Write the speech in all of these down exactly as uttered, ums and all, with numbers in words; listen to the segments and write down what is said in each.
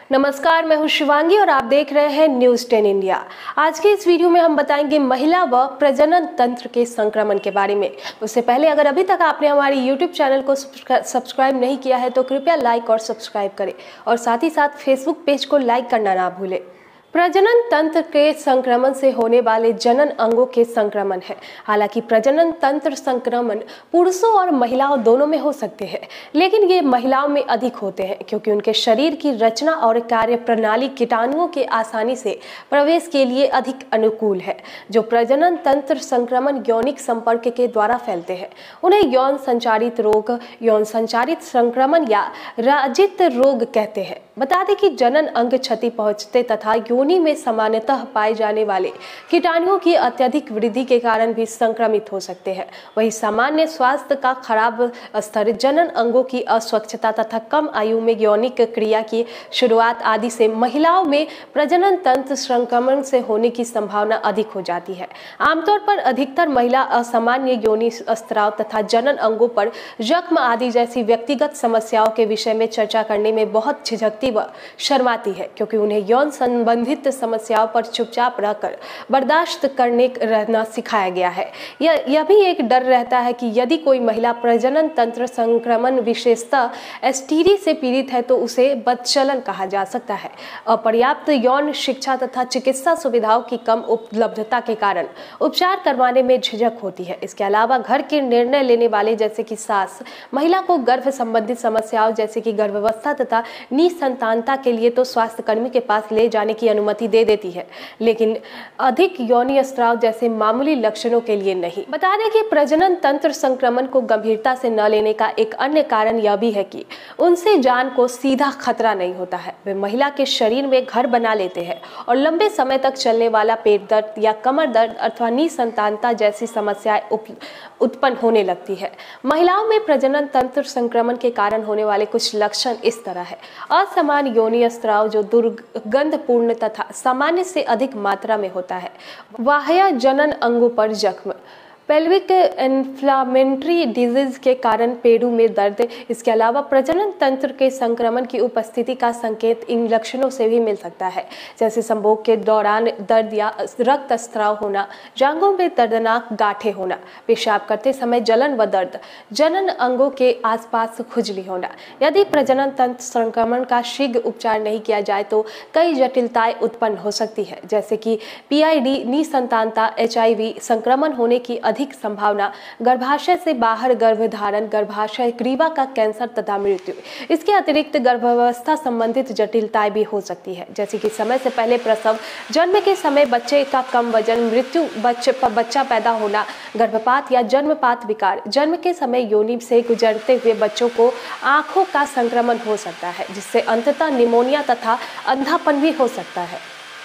नमस्कार, मैं हूं शिवांगी और आप देख रहे हैं न्यूज टेन इंडिया। आज के इस वीडियो में हम बताएंगे महिला व प्रजनन तंत्र के संक्रमण के बारे में। उससे पहले अगर अभी तक आपने हमारे यूट्यूब चैनल को सब्सक्राइब नहीं किया है तो कृपया लाइक और सब्सक्राइब करें और साथ ही साथ फेसबुक पेज को लाइक करना ना भूलें। प्रजनन तंत्र के संक्रमण से होने वाले जनन अंगों के संक्रमण है। हालांकि प्रजनन तंत्र संक्रमण पुरुषों और महिलाओं दोनों में हो सकते हैं, लेकिन ये महिलाओं में अधिक होते हैं क्योंकि उनके शरीर की रचना और कार्य प्रणाली कीटाणुओं के आसानी से प्रवेश के लिए अधिक अनुकूल है। जो प्रजनन तंत्र संक्रमण यौनिक संपर्क के द्वारा फैलते हैं उन्हें यौन संचारित रोग, यौन संचारित संक्रमण या राजित रोग कहते हैं। बता दें कि जनन अंग क्षति पहुंचते तथा योनि में सामान्यतः पाए जाने वाले कीटाणुओं की अत्यधिक वृद्धि के कारण भी संक्रमित हो सकते हैं। वही सामान्य स्वास्थ्य का खराब स्तर, जनन अंगों की अस्वच्छता तथा कम आयु में यौनिक क्रिया की शुरुआत आदि से महिलाओं में प्रजनन तंत्र संक्रमण से होने की संभावना अधिक हो जाती है। आमतौर पर अधिकतर महिला असामान्य योनि स्त्राव तथा जनन अंगों पर जख्म आदि जैसी व्यक्तिगत समस्याओं के विषय में चर्चा करने में बहुत झिझकती व शर्माती है क्योंकि उन्हें यौन संबंधित समस्याओं पर चुपचाप रहकर बर्दाश्त करने रहना सिखाया गया है। यह यह भी एक डर रहता है कि यदि कोई महिला प्रजनन तंत्र संक्रमण विशेषतः एसटीडी से पीड़ित है तो उसे बदचलन कहा जा सकता है। अपर्याप्त यौन शिक्षा तथा चिकित्सा सुविधाओं की कम उपलब्धता के कारण उपचार करवाने में झिझक होती है। इसके अलावा घर के निर्णय लेने वाले जैसे कि सास महिला को गर्भ संबंधित समस्याओं जैसे कि गर्भावस्था तथा निसंतानता के लिए तो स्वास्थ्य कर्मी के पास ले जाने की अनुमति दे देती है, लेकिन अधिक यौनि स्त्राव जैसे मामूली लक्षणों के लिए नहीं। बता दें कि प्रजनन तंत्र संक्रमण को गंभीरता से न लेने का एक अन्य कारण यह भी है कि उनसे जान को सीधा खतरा नहीं होता है। वे महिला के शरीर में घर बना लेते हैं और लंबे समय तक चलने वाला पेट दर्द या कमर दर्द अथवा निसंतानता जैसी समस्याएं उत्पन्न होने लगती है। महिलाओं में प्रजनन तंत्र संक्रमण के कारण होने वाले कुछ लक्षण इस तरह है। असमान योनि स्त्राव जो दुर्गंधपूर्ण तथा सामान्य से अधिक मात्रा में होता है। बाह्य जनन अंगों पर जख्म, पेल्विक इन्फ्लामेटरी डिजीज के कारण पेड़ों में दर्द। इसके अलावा प्रजनन तंत्र के संक्रमण की उपस्थिति का संकेत इन लक्षणों से भी मिल सकता है, जैसे संभोग के दौरान दर्द या रक्तस्राव होना, जांघों में दर्दनाक गांठें होना, पेशाब करते समय जलन व दर्द, जनन अंगों के आसपास खुजली होना। यदि प्रजनन तंत्र संक्रमण का शीघ्र उपचार नहीं किया जाए तो कई जटिलताएं उत्पन्न हो सकती है, जैसे कि पीआईडी, निसंतानता, एचआईवी संक्रमण होने की अधिक संभावना, गर्भाशय से बाहर गर्भधारण, गर्भाशय ग्रीवा का कैंसर तथा मृत्यु। इसके अतिरिक्त गर्भावस्था संबंधित जटिलताएं भी हो सकती है, जैसे कि समय से पहले प्रसव, जन्म के समय बच्चे का कम वजन, मृत्यु, बच्चे बच्चा पैदा होना, गर्भपात या जन्मपात विकार, जन्म के समय योनि से गुजरते हुए बच्चों को आंखों का संक्रमण हो सकता है, जिससे अंततः निमोनिया तथा अंधापन भी हो सकता है।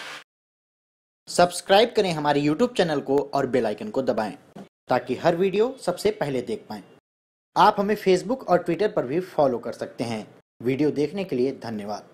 सब्सक्राइब करें हमारे यूट्यूब चैनल को और बेल आइकन को दबाएं ताकि हर वीडियो सबसे पहले देख पाएं। आप हमें फेसबुक और ट्विटर पर भी फॉलो कर सकते हैं। वीडियो देखने के लिए धन्यवाद।